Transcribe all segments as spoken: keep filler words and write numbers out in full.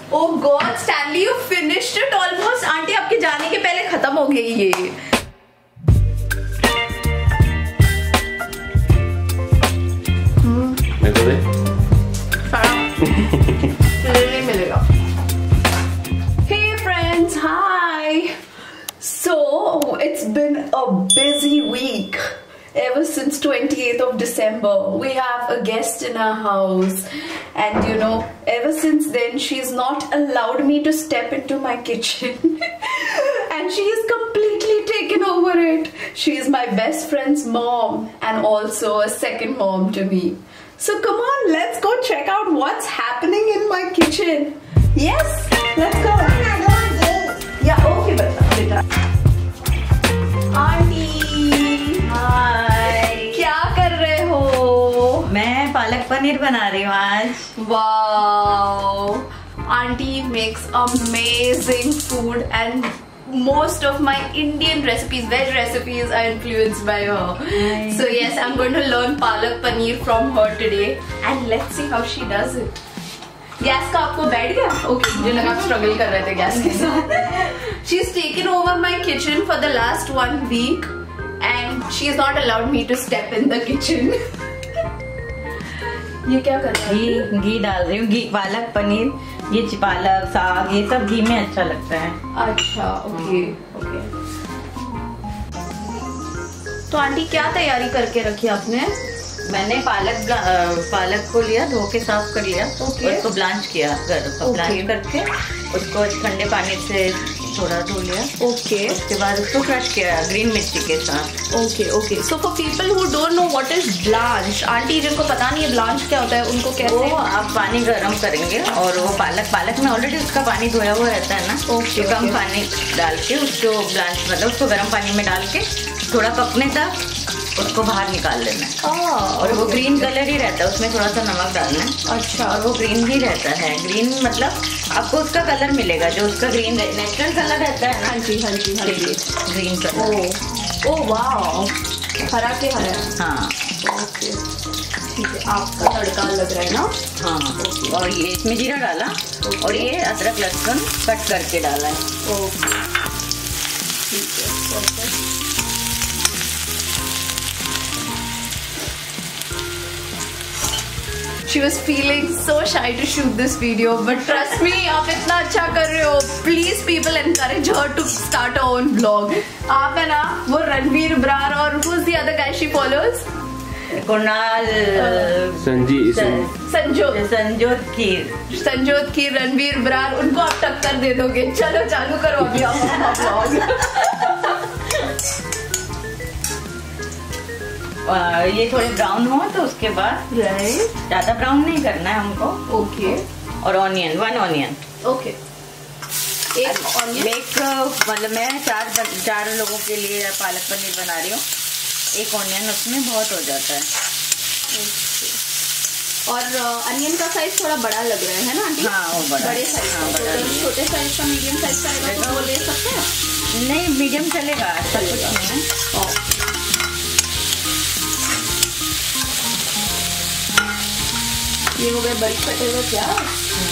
Oh God, Stanley, you finished it almost. Aunty आपके जाने के पहले खत्म हो गई ये. मैं तो दे. नहीं मिलेगा. Hey friends, hi. So it's been a busy week. Ever since twenty-eighth of December, we have a guest in our house, and you know, ever since then, she's not allowed me to step into my kitchen, and she has completely taken over it. She is my best friend's mom, and also a second mom to me. So come on, let's go check out what's happening in my kitchen. Yes, let's go. Yeah, okay, beta, beta. Auntie. हाय, क्या कर रहे हो? मैं पालक पनीर बना रही हूँ आज। Wow, aunty makes amazing food and most of my Indian recipes, veg recipes are influenced by her. Nice. So yes, I'm going to learn palak paneer from her today and let's see how she does it. Gas का आपको बैठ गया? Okay, मुझे लगा आप struggle कर रहे थे गैस के साथ. She's taken over my kitchen for the last one week and she is not allowed me to step in the kitchen. ये क्या कर रही है? घी घी डाल रही हूँ. घी, पालक पनीर, ये पालक साग, ये सब घी में अच्छा लगता है. अच्छा, ओके ओके. तो आंटी क्या तैयारी करके रखी आपने? मैंने पालक पालक को लिया, धो के साफ कर लिया, okay. और उसको ब्लांच किया, उसको ब्लांच okay. करके उसको ठंडे पानी से थोड़ा धो लिया. Okay okay. उसके बाद उसको क्रश किया ग्रीन मिर्ची के साथ. Okay okay. So for people who don't know what is blanch, aunty जिनको पता नहीं है ब्लांच क्या होता है, उनको कैसे? वो आप पानी गरम करेंगे और वो पालक पालक में ऑलरेडी उसका पानी धोया हुआ रहता है ना. ओके. कम पानी डाल के उसको ब्लांच मतलब उसको गर्म पानी में डाल के थोड़ा पकने तक उसको बाहर निकाल लेना है. oh, और वो ग्रीन कलर ही रहता है, उसमें थोड़ा सा नमक डालना है. अच्छा. और वो ग्रीन ही रहता है. ग्रीन मतलब आपको उसका कलर मिलेगा जो उसका ग्रीन नेचुरल कलर रहता है ना. हाँ जी हाँ जी हाँ जी. Green colour. Oh oh wow, हरा के हरा. हाँ ओके ठीक है. आपका तड़का लग रहा है ना? हाँ. और ये इसमें जीरा डाला और ये अदरक लहसुन कट करके डाला है. ओके ठीक है. Perfect. She was feeling so shy to shoot this video, but trust me, आप इतना अच्छा कर रहे हो. Please people encourage her to start her own vlog. आप है ना वो रणवीर ब्रार और who's the other guy she follows? Kunal संजी Sanjyot Sanjyot खीर संजोत खीर रणवीर ब्रार, उनको आप टक्कर दे दोगे. चलो चालू करो अभी आप व्लॉग. ये थोड़े ब्राउन हो तो उसके बाद राइट. ज्यादा ब्राउन नहीं करना है हमको. ओके. और ऑनियन, वन ऑनियन. ओके. एक ऑनियन. एक मतलब मैं चार चार लोगों के लिए पालक पनीर बना रही हूँ. एक ऑनियन उसमें बहुत हो जाता है. ओके. और अनियन का साइज थोड़ा बड़ा लग रहा है ना आंटी? हाँ वो बड़ा. बड़े साइज. हाँ, बड़ा. छोटे साइज का मीडियम साइज का रहेगा तो वो ले सकते हैं? नहीं, मीडियम चलेगा. चलेगा. ये हो गए बड़ी कटे हुए प्याज.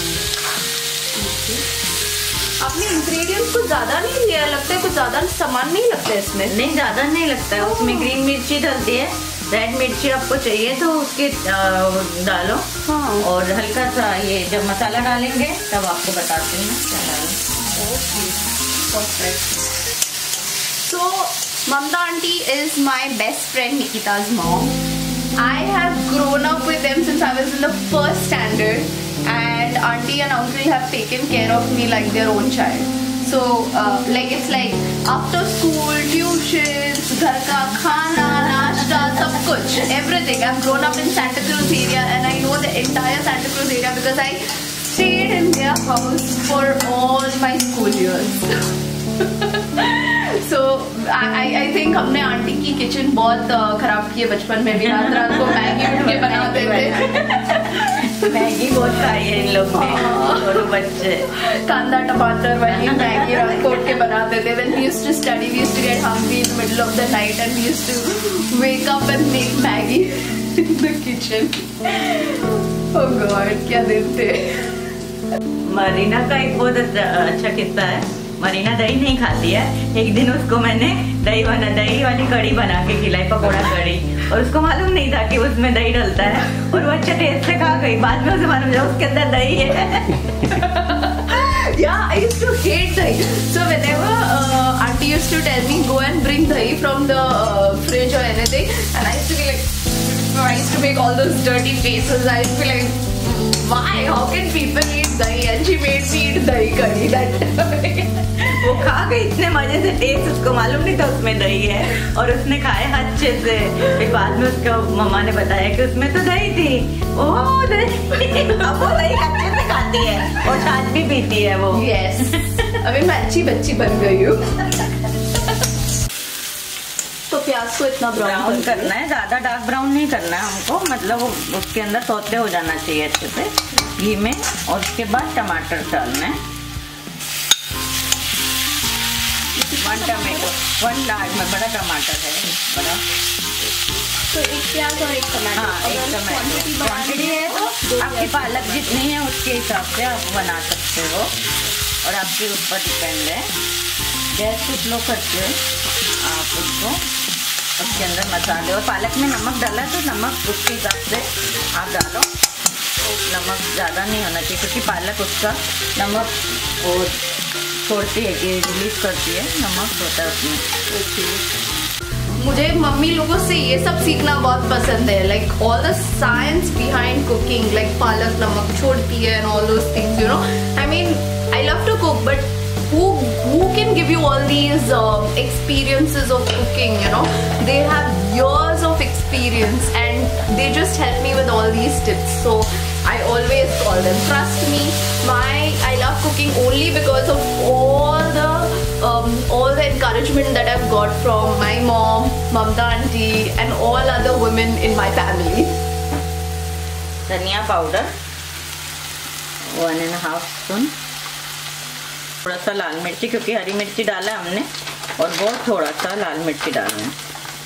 आपने इंग्रेडिएंट्स कुछ ज्यादा नहीं लिया, लगता है कुछ ज्यादा सामान नहीं लगता है इसमें. नहीं ज्यादा नहीं लगता है. उसमें ग्रीन मिर्ची डलती है, रेड मिर्ची आपको चाहिए तो उसके डालो. हाँ. और हल्का सा ये जब मसाला डालेंगे तब आपको बताते हैं क्या डालें. Okay perfect. So Mamta aunty is my best friend Nikita's mom. I have grown up with them since I was in the first standard, and auntie and uncle have taken care of me like their own child. So uh, like it's like after school, tuitions, घर का खाना, नाश्ता, सब कुछ, everything. I've grown up in Santa Cruz area and I know the entire Santa Cruz area because I stayed in their house for all my school years. So I I think हमने aunty की kitchen बहुत खराब की है बचपन में भी. रात रात को मैगी उठ के बनाते थे. मैगी बहुत खाई है इन लोग ने, दोनों बच्चे. कांदा टमाटर वाली मैगी रात को उठ के बनाते थे. When we used to study, we used to get hungry in the middle of the night and we used to wake up and make Maggie in the kitchen. Oh God, क्या दिन थे. मरीना का एक बहुत अच्छा किस्सा है। मरीना दही नहीं खाती है। एक दिन उसको मैंने दही बना दही वाली कड़ी बना के खिलाई, पकौड़ा कड़ी, और उसको मालूम नहीं था कि उसमें दही डलता है, और वो अच्छे टेस्ट से खा गई। बाद में उसे मालूम चला उसके अंदर दही है। Yeah, I used to hate dahi. So whenever uh, auntie used to tell me go and bring dahi from the uh, fridge or anything, and I used to be like, I used to make all those dirty faces. I used to be like, why? How can people eat dahi? And she made me eat dahi curry that time. वो खा गई इतने मजे से, test उसको मालूम नहीं था उसमें दही है, और उसने खाया अच्छे से। फिर बाद में उसका मम्मा ने बताया कि उसमें तो दही थी। ओह दही। अब वो दही अच्छे से खाती है और छाछ भी पीती है वो। Yes. अभी मैं अच्छी बच्ची बन गई हूँ। तो प्याज को इतना ब्राउन करना है, ज्यादा डार्क ब्राउन नहीं करना है हमको, मतलब उसके अंदर सौते हो जाना चाहिए अच्छे से घी में। और उसके बाद टमाटर डालना है, वन टमाटो, वन लार्ज में बड़ा टमाटर है बड़ा। तो एक प्याज और एक टमाटर। हाँ, एक टमाटर क्वांटिटी है तो आपकी पालक जितनी है उसके हिसाब से आप बना सकते हो, और आपके ऊपर डिपेंड है। गैस को स्लो करके आप उसको उसके अंदर मसाले, और पालक में नमक डाला तो नमक उसके हिसाब से आप डालो। नमक ज़्यादा नहीं होना चाहिए क्योंकि पालक उसका नमक और छोड़ती है कि रिलीज करती है, नमक होता है उसमें। मुझे मम्मी लोगों से ये सब सीखना बहुत पसंद है, like all the science behind cooking, like पालक नमक छोड़ती है and all those things, you know. I mean I love to cook, but who who can give you all these uh, experiences of cooking, you know? They have years of experience and they just help me with all these tips, so I always call them. Trust me, my I love cooking only because of all the um, all the encouragement that I've got from my mom, Mamta auntie, and all other women in my family. धनिया powder one and half spoon, थोड़ा सा लाल मिर्ची, क्योंकि हरी मिर्ची डाला है हमने, और बहुत थोड़ा सा लाल मिर्ची डालना है।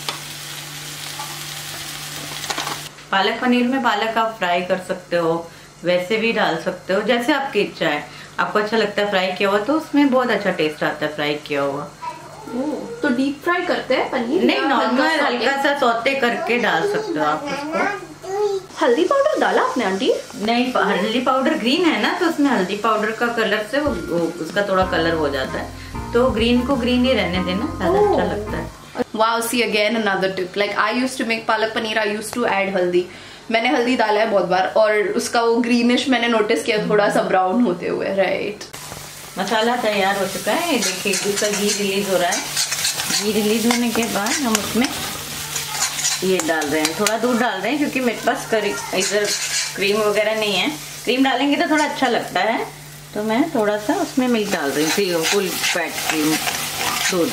पालक पनीर में पालक आप फ्राई कर सकते हो, वैसे भी डाल सकते हो, जैसे आपकी इच्छा है। आपको अच्छा लगता है फ्राई किया हुआ तो उसमें बहुत अच्छा टेस्ट आता है फ्राई किया हुआ। तो डीप फ्राई करते हैं पनीर? नहीं, नॉर्मल हल्का सा सौते करके डाल सकते हो आप उसको। हल्दी पाउडर डाला आपने आंटी? नहीं, हल्दी पाउडर ग्रीन है ना, तो उसमें हल्दी पाउडर का कलर से वो, वो उसका थोड़ा कलर हो जाता है, तो ग्रीन को ग्रीन ही रहने देना, ज्यादा oh. अच्छा लगता है। Wow, see again another tip. Like I used to make palak paneer, I used to add हल्दी। मैंने हल्दी डाला है बहुत बार, और उसका वो ग्रीनिश मैंने नोटिस किया थोड़ा सा ब्राउन होते हुए, राइट। मसाला तैयार हो चुका है, देखिए उसका घी रिलीज हो रहा है। घी रिलीज होने के बाद हम उसमें ये डाल रहे हैं, थोड़ा दूध डाल रहे हैं क्योंकि मेरे पास करी इधर क्रीम वगैरह नहीं है। क्रीम डालेंगे तो थोड़ा अच्छा लगता है, तो मैं थोड़ा सा उसमें मिल्क डाल रही हूँ, फुल फैट क्रीम दूध।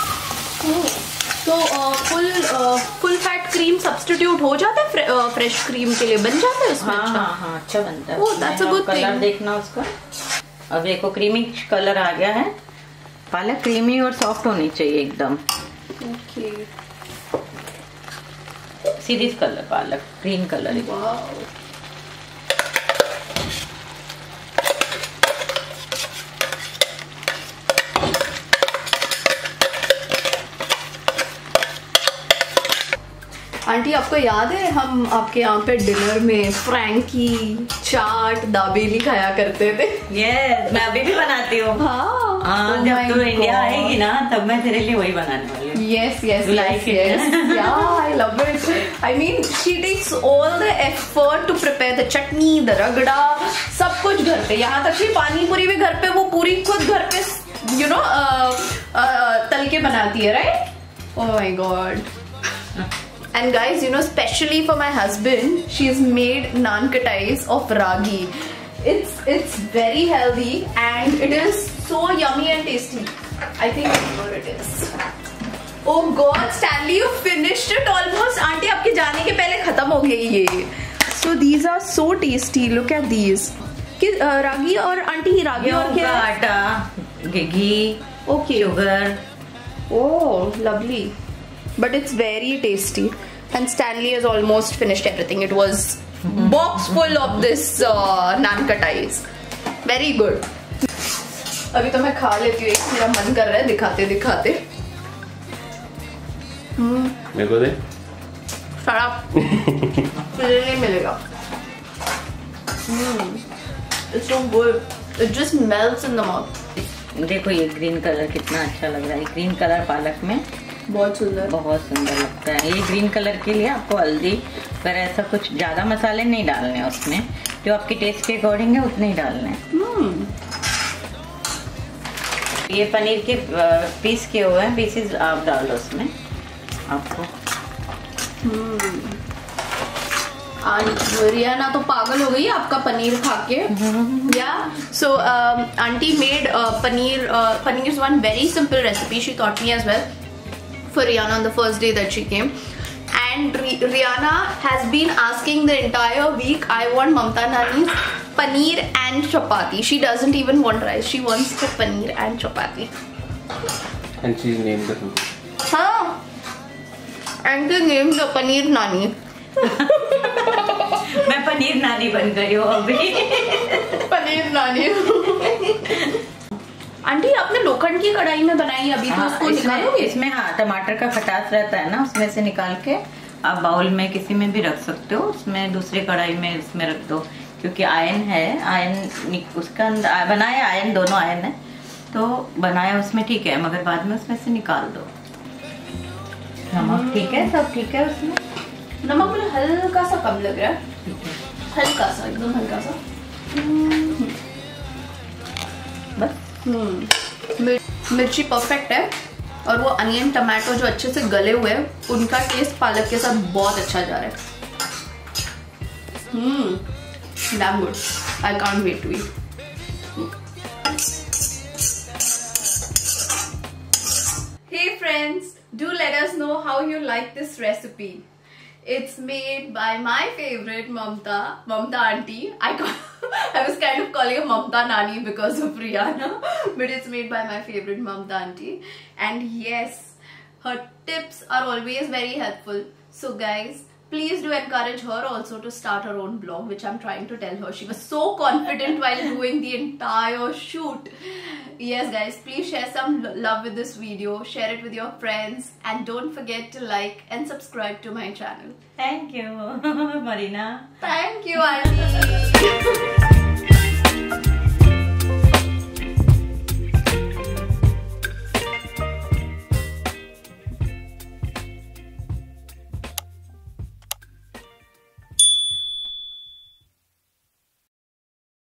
तो full full fat cream substitute हो जाता है फ्रे, फ्रेश क्रीम के लिए, बन जाता है उसमें? हाँ हाँ हाँ, अच्छा बनता है। oh, that's a good colour thing. देखना उसका। अब देखो क्रीमी कलर आ गया है। पालक क्रीमी और सॉफ्ट होनी चाहिए एकदम। okay. सीधी कलर पालक, ग्रीन कलर। आंटी आपको याद है हम आपके यहाँ पे डिनर में फ्रैंकी, चाट, दाबेली खाया करते थे? yes, मैं अभी भी बनाती हूँ। हाँ, हाँ, oh जब तू इंडिया आएगी ना तब मैं तेरे लिए वही बनाने वाली हूँ। Yes, yes, yes, yes. Yeah, I love it. I mean, she takes all the effort to prepare the chutney, the ragda, सब कुछ घर पे। यहाँ तक कि पानी पूरी भी घर पे, वो पूरी खुद घर पे, you know, uh, uh, तल के बनाती है, right? Oh my God. And guys, you know, especially for my husband, she's made naan katais of ragi. It's it's very healthy and it is so yummy and tasty. I think I know what it is. Oh God, Stanley, you finished it almost. Auntie, आपके जाने के पहले खत्म हो गई ये. So these are so tasty. Look at these. कि रागी और आंटी रागी और क्या? आटा, घी, okay, sugar. Oh, lovely. But it's very tasty. And Stanley has almost finished everything. It was box full of this uh, naan katais. Very good. अभी तो मैं खा लेती हूँ, एक मेरा मन कर रहा है दिखाते दिखाते। मेरे को दे। शराब नहीं मिलेगा। It's so good. It just melts in the mouth. देखो ये ग्रीन कलर कितना अच्छा लग रहा है। ग्रीन कलर पालक में बहुत सुंदर, बहुत सुंदर लगता है। ये ग्रीन कलर के लिए आपको हल्दी पर ऐसा कुछ ज्यादा मसाले नहीं डालने हैं उसमें, जो आपके टेस्ट के अकॉर्डिंग है उतने ही डालने हैं। hmm. ये पनीर के पीस किए हुए हैं, पीसेस आप डाल दो उसमें आपको। hmm. रियाना तो पागल हो गई आपका पनीर खा के। या so aunty made paneer paneer is one very simple recipe she taught me as well for Rihanna on the first day that she came, and Rihanna has been asking the entire week, I want Mamta Nani's paneer and chapati. She doesn't even want rice, she wants the paneer and chapati. And she's named the food. Huh? And they named the paneer nani. मैं पनीर नानी बन गई हूँ अभी। पनीर नानी। Aunty आपने लोखंड की कढ़ाई में बनाई अभी, तो उसको निकालोगे? इसमें हाँ टमाटर का खटास रहता है ना, उसमें से निकाल के आप बाउल में किसी में भी रख सकते हो, उसमें दूसरी कढ़ाई में इसमें रख दो, क्योंकि आयन है, आयन उसका अंदर बनाया, आयन दोनों आयन है तो बनाया उसमें ठीक है, मगर बाद में उसमें से निकाल दो। नमक ठीक है, सब ठीक है उसमें। नमक मुझे हल्का सा कम लग रहा है, हल्का सा, एकदम हल्का सा। बस मिर्ची परफेक्ट है, और वो अनियन टमाटो जो अच्छे से गले हुए हैं उनका टेस्ट पालक के साथ बहुत अच्छा जा रहा है। हम्म damn good. I can't wait to eat. Hey friends, do let us know how you like this recipe. It's made by my favorite Mamta, Mamta auntie. I call, I was kind of calling her Mamta Nani because of Rihanna, but it's made by my favorite Mamta auntie. And yes, her tips are always very helpful. So guys, please do encourage her also to start her own blog, which I'm trying to tell her. She was so confident while doing the entire shoot. Yes guys, please share some love with this video, share it with your friends, and don't forget to like and subscribe to my channel. Thank you, Marina. Thank you, auntie.